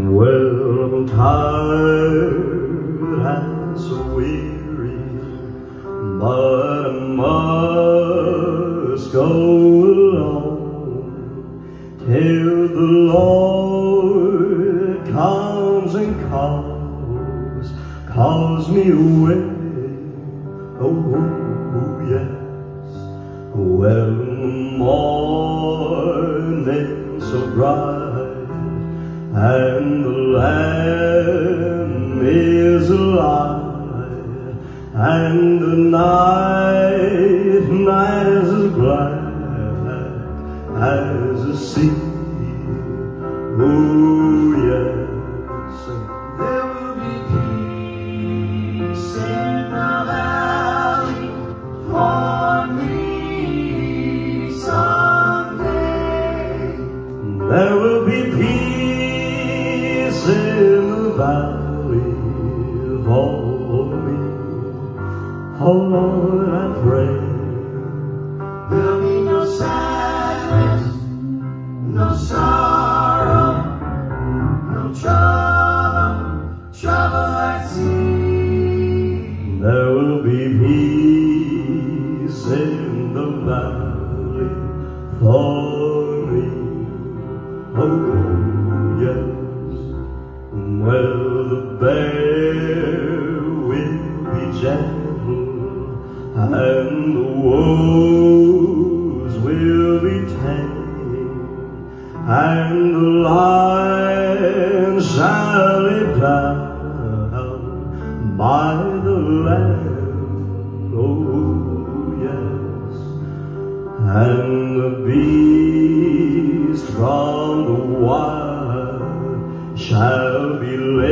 Well, I'm tired and so weary, but I must go alone till the Lord comes and calls me away. Oh, yes. Well, the morning so bright and the Lamb is alive, and the night is as black as the sea. Oh, yes. There will be peace in the valley for me someday. There will be peace in the valley for me. Oh Lord, I pray. There'll be no sadness, no sorrow, no trouble at sea. There will be peace in the valley for me. Oh yes. Well, the bear will be gentle and the wolves will be tame, and the lion shall lay down by the lamb. Oh yes. And the beast from the wild shall be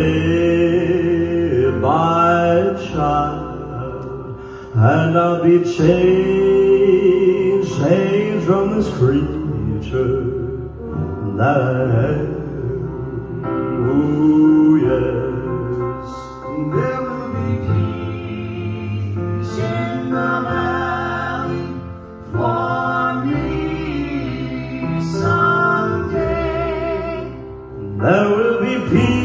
led by a child, and I'll be changed from this creature that I am. Oh yes. There will be peace in the valley for me someday. There will be peace